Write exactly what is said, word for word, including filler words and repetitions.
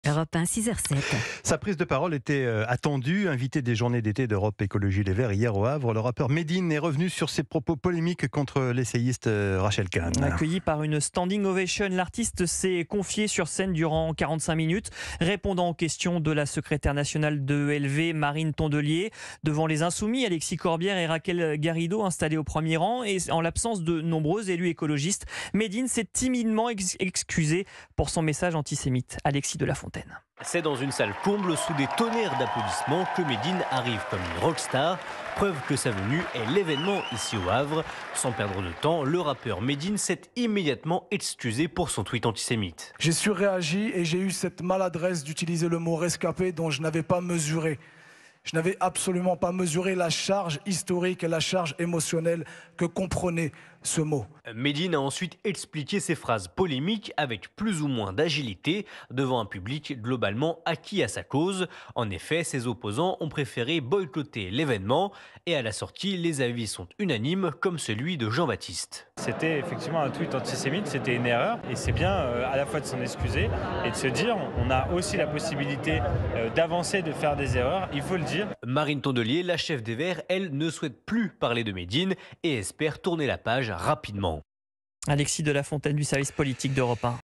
Europe un, six heures sept. Sa prise de parole était euh, attendue. Invité des journées d'été d'Europe Écologie Les Verts hier au Havre, le rappeur Medine est revenu sur ses propos polémiques contre l'essayiste euh, Rachel Kahn. Accueilli par une standing ovation, l'artiste s'est confié sur scène durant quarante-cinq minutes, répondant aux questions de la secrétaire nationale de E L V, Marine Tondelier, devant les Insoumis, Alexis Corbière et Raquel Garrido installés au premier rang. Et en l'absence de nombreux élus écologistes, Medine s'est timidement ex- excusé pour son message antisémite. Alexis de la Fontaine. C'est dans une salle comble, sous des tonnerres d'applaudissements, que Medine arrive comme une rockstar. Preuve que sa venue est l'événement ici au Havre. Sans perdre de temps, le rappeur Medine s'est immédiatement excusé pour son tweet antisémite. J'ai surréagi et j'ai eu cette maladresse d'utiliser le mot rescapé dont je n'avais pas mesuré. Je n'avais absolument pas mesuré la charge historique et la charge émotionnelle que comprenait ce mot. Medine a ensuite expliqué ses phrases polémiques avec plus ou moins d'agilité devant un public globalement acquis à sa cause. En effet, ses opposants ont préféré boycotter l'événement et à la sortie, les avis sont unanimes comme celui de Jean-Baptiste. C'était effectivement un tweet antisémite, c'était une erreur et c'est bien euh, à la fois de s'en excuser et de se dire on a aussi la possibilité euh, d'avancer, de faire des erreurs, il faut le dire. Marine Tondelier, la chef des Verts, elle ne souhaite plus parler de Medine et espère tourner la page rapidement. Alexis de la Fontaine du service politique d'Europe un.